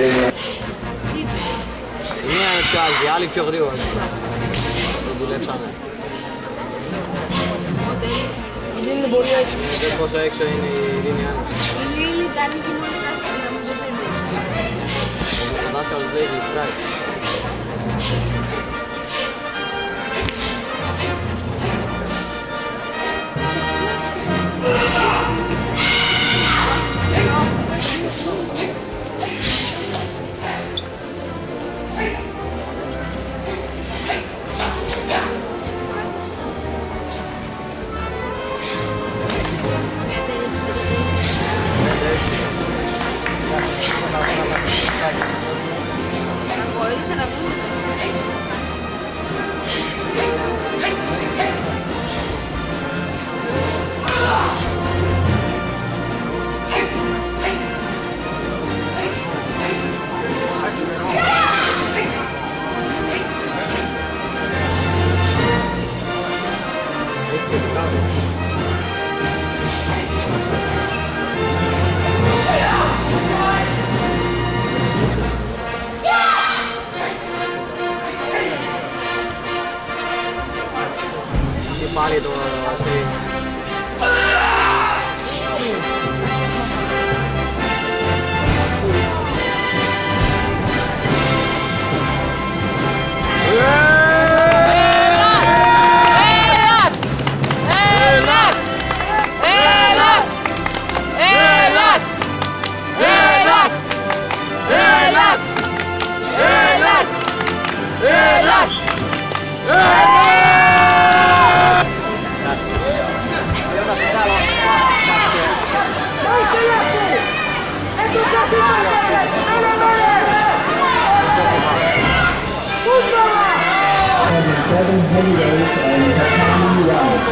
Μία είναι πιο άλλη, άλλοι πιο γρήγορα. Δεν δουλέψανε. Είναι πολύ έξω. Ξέρεις πόσο έξω είναι η Ειρήνη Άννα. Η Λίλη κάνει και μόνο κάτι να μου το φέρνει. Ο δάσκαλος λέει γλιστράει. Μπορείτε να πούμε. Και πάλι το Βασίλη. Seven heavyweights and tatami rounds.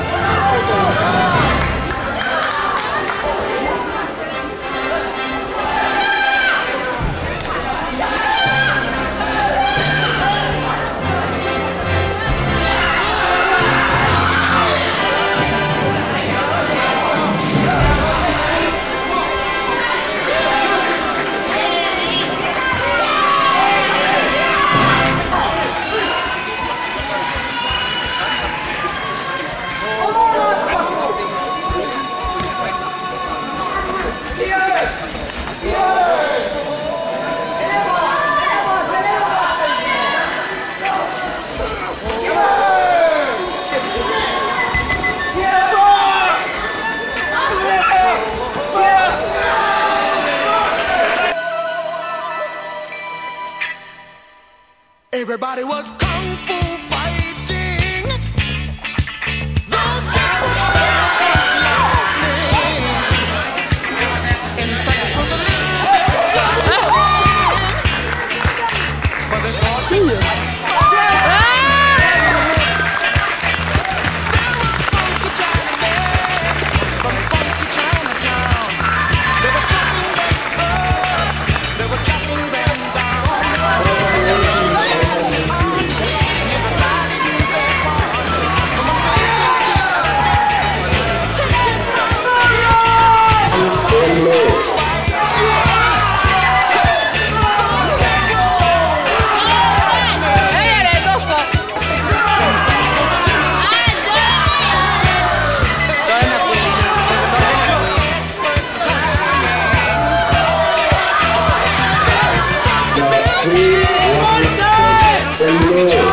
Everybody was kung fu fighting. Those kids were fast as lightning. In fact, it was a little bit frightening. But they fought like Spartans. They were funky Chinamen from funky Chinatown. They were chopping them up. They were chopping them down. It's an ancient Chinese art. Everybody knew their part. From a fighter to a snake. Taking from the yard. Those kids were fast as lightning. The 3 Savage.